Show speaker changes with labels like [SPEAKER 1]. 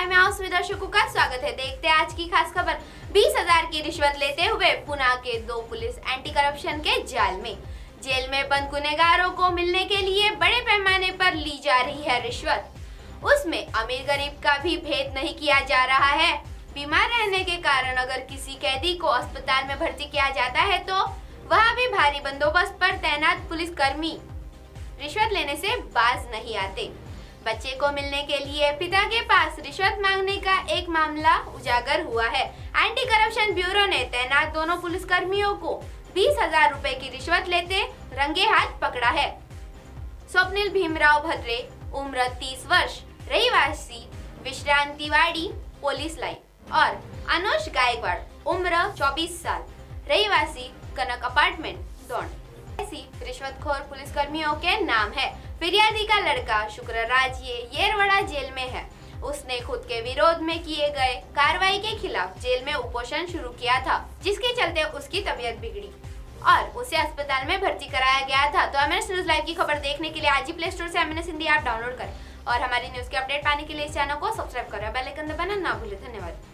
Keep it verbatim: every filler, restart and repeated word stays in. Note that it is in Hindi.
[SPEAKER 1] लाइव में आप सभी दर्शकों का स्वागत है। देखते हैं आज की खास खबर। बीस हजार की रिश्वत लेते हुए पुणे के दो पुलिस एंटी करप्शन के जाल में। जेल में बंद गुनहगारों को मिलने के लिए बड़े पैमाने पर ली जा रही है रिश्वत। उसमें अमीर गरीब का भी भेद नहीं किया जा रहा है। बीमार रहने के कारण अगर किसी कैदी को अस्पताल में भर्ती किया जाता है तो वहाँ भी भारी बंदोबस्त पर तैनात पुलिसकर्मी रिश्वत लेने से बाज नहीं आते। बच्चे को मिलने के लिए पिता के पास रिश्वत मांगने का एक मामला उजागर हुआ है। एंटी करप्शन ब्यूरो ने तैनात दोनों पुलिसकर्मियों को बीस हजार रूपए की रिश्वत लेते रंगे हाथ पकड़ा है। स्वप्निल भीमराव भद्रे, उम्र तीस वर्ष, रहिवासी विश्रांतिवाड़ी पुलिस लाइन, और अनुज गायकवाड़, उम्र चौबीस साल, रहिवासी कनक अपार्टमेंट, दौंड, ऐसी रिश्वतखोर पुलिसकर्मियों के नाम है। फिरियादी का लड़का शुक्रराज ये येरवड़ा जेल में है। उसने खुद के विरोध में किए गए कार्रवाई के खिलाफ जेल में उपोषण शुरू किया था, जिसके चलते उसकी तबीयत बिगड़ी और उसे अस्पताल में भर्ती कराया गया था। तो M N S news live की खबर देखने के लिए आज ही प्ले स्टोर से M N S Hindi app download करें और हमारी न्यूज के अपडेट पाने के लिए इस चैनल को सब्सक्राइब करें। बेल आइकन दबाना ना भूलें। धन्यवाद।